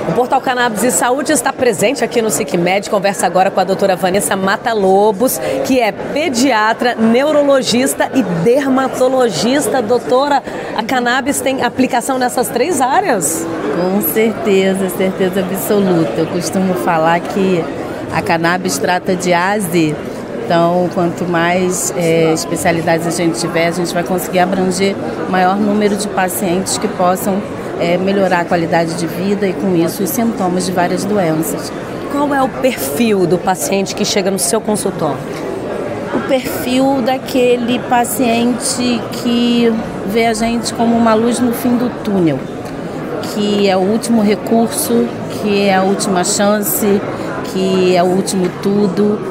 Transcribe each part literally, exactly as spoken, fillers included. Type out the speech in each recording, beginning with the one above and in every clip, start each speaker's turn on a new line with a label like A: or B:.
A: O Portal Cannabis e Saúde está presente aqui no SicMed. Conversa agora com a doutora Vanessa Matalobos, que é pediatra, neurologista e dermatologista. Doutora, a cannabis tem aplicação nessas três áreas?
B: Com certeza, certeza absoluta. Eu costumo falar que a cannabis trata de A a Z. Então, quanto mais é, especialidades a gente tiver, a gente vai conseguir abranger o maior número de pacientes que possam é, melhorar a qualidade de vida e, com isso, os sintomas de várias doenças.
A: Qual é o perfil do paciente que chega no seu consultório?
B: O perfil daquele paciente que vê a gente como uma luz no fim do túnel, que é o último recurso, que é a última chance, que é o último tudo.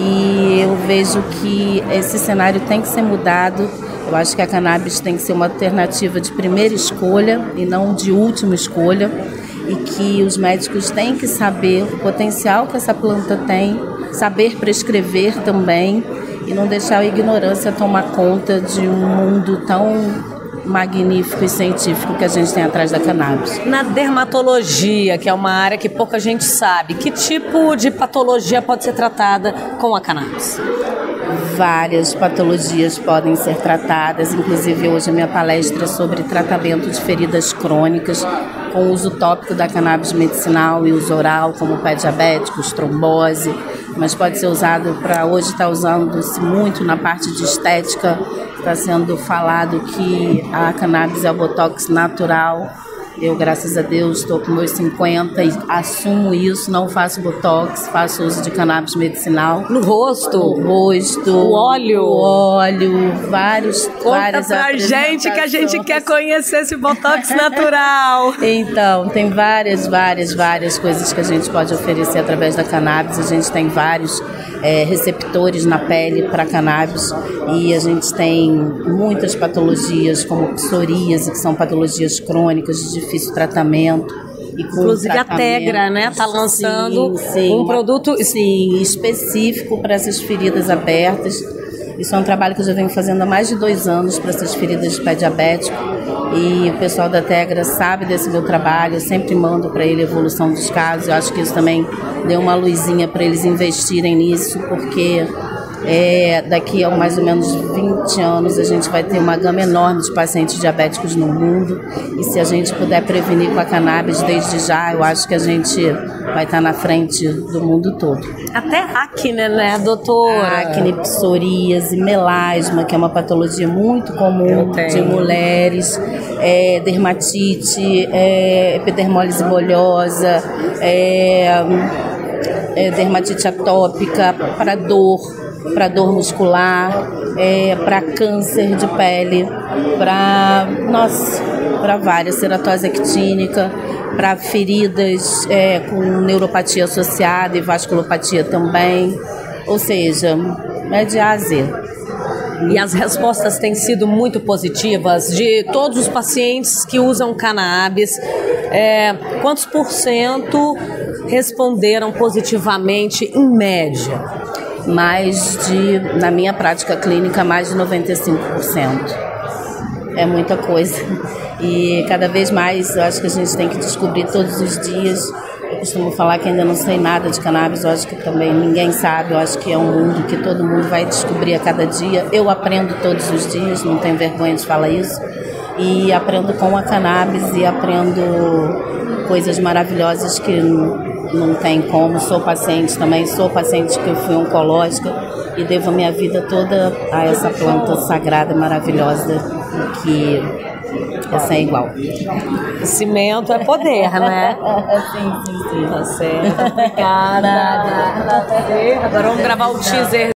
B: E eu vejo que esse cenário tem que ser mudado. Eu acho que a cannabis tem que ser uma alternativa de primeira escolha e não de última escolha. E que os médicos têm que saber o potencial que essa planta tem, saber prescrever também e não deixar a ignorância tomar conta de um mundo tão magnífico e científico que a gente tem atrás da cannabis.
A: Na dermatologia, que é uma área que pouca gente sabe, que tipo de patologia pode ser tratada com a cannabis?
B: Várias patologias podem ser tratadas, inclusive hoje a minha palestra é sobre tratamento de feridas crônicas com uso tópico da cannabis medicinal e uso oral, como pé diabéticos, trombose, mas pode ser usado para, hoje está usando-se muito na parte de estética, está sendo falado que a cannabis é o botox natural. Eu, graças a Deus, estou com meus cinquenta e assumo isso, não faço botox, faço uso de cannabis medicinal.
A: No rosto?
B: No rosto.
A: O óleo?
B: O óleo, vários,
A: Conta
B: várias
A: pra gente que a gente quer conhecer esse botox natural.
B: Então, tem várias, várias, várias coisas que a gente pode oferecer através da cannabis. A gente tem vários é, receptores na pele para cannabis e a gente tem muitas patologias como psoríase, que são patologias crônicas de difícil tratamento. E com
A: Inclusive tratamento, a Tegra, né? Está lançando
B: sim, sim,
A: um produto
B: sim, específico para essas feridas abertas. Isso é um trabalho que eu já venho fazendo há mais de dois anos para essas feridas de pé diabético. E o pessoal da Tegra sabe desse meu trabalho, eu sempre mando para ele a evolução dos casos. Eu acho que isso também deu uma luzinha para eles investirem nisso, porque é, daqui a mais ou menos vinte anos a gente vai ter uma gama enorme de pacientes diabéticos no mundo. E se a gente puder prevenir com a cannabis desde já, eu acho que a gente vai estar na frente do mundo todo.
A: Até acne, né, doutora?
B: Acne, psoríase, melasma, que é uma patologia muito comum de mulheres, é, dermatite, é, epidermólise bolhosa, é, é, dermatite atópica, para dor, para dor muscular, é, para câncer de pele, para, nossa, para várias, ceratose actínica, para feridas é, com neuropatia associada e vasculopatia também, ou seja, é de A a Z.
A: E as respostas têm sido muito positivas de todos os pacientes que usam cannabis. É, quantos por cento responderam positivamente em média?
B: Mais de, na minha prática clínica, mais de noventa e cinco por cento. É muita coisa. E cada vez mais eu acho que a gente tem que descobrir todos os dias. Eu costumo falar que ainda não sei nada de cannabis, eu acho que também ninguém sabe, eu acho que é um mundo que todo mundo vai descobrir a cada dia. Eu aprendo todos os dias, não tenho vergonha de falar isso. E aprendo com a cannabis e aprendo coisas maravilhosas que não tem como. Sou paciente também, sou paciente que eu fui oncológica e devo a minha vida toda a essa planta sagrada e maravilhosa que é sem igual.
A: Cimento é poder, né?
B: Sim, sim, sim.
A: Tá certo. Obrigada. Agora vamos gravar o teaser.